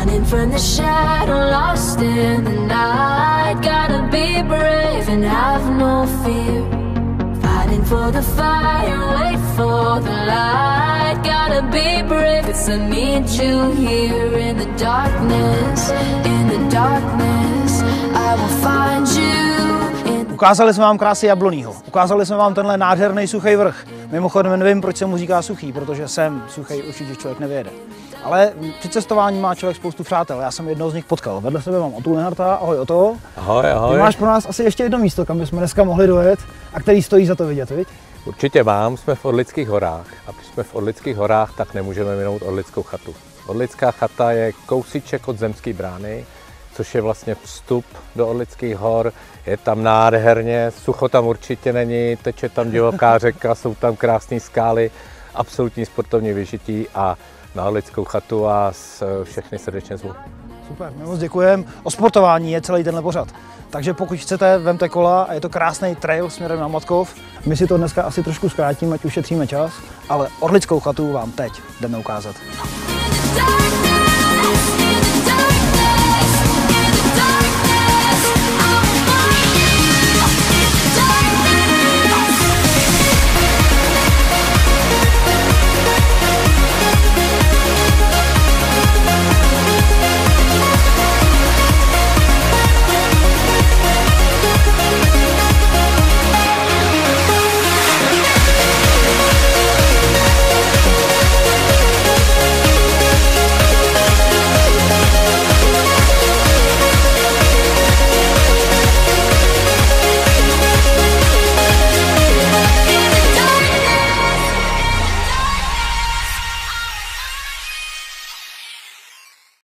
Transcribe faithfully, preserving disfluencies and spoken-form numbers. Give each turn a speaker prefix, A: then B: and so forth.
A: Running from the shadow, lost in the night. Gotta be brave and have no fear. Fighting for the fire, wait for the light. Gotta be brave, 'cause I need you here in the darkness. In the darkness, I will find you.
B: Ukázali jsme vám krásy Jablonního, ukázali jsme vám tenhle nádherný suchý vrch. Mimochodem nevím, proč se mu říká suchý, protože sem suchý určitě člověk nevyjede. Ale při cestování má člověk spoustu přátel, já jsem jednoho z nich potkal. Vedle sebe mám Otu Lenarta, ahoj Oto.
C: Ahoj, ahoj.
B: Ty máš pro nás asi ještě jedno místo, kam bychom dneska mohli dojet a který stojí za to vidět, viď?
C: Určitě mám, jsme v Orlických horách a když jsme v Orlických horách, tak nemůžeme minout Orlickou chatu. Orlická chata je kousíček od Zemské brány, což je vlastně vstup do Orlických hor. Je tam nádherně, sucho tam určitě není, teče tam divoká řeka, jsou tam krásné skály, absolutní sportovní vyžití a na Orlickou chatu vás všechny srdečně zvu.
B: Super, my moc děkujeme. O sportování je celý tenhle pořad. Takže pokud chcete, vemte kola a je to krásný trail směrem na Matkov. My si to dneska asi trošku zkrátíme, ať ušetříme čas, ale Orlickou chatu vám teď jdeme ukázat.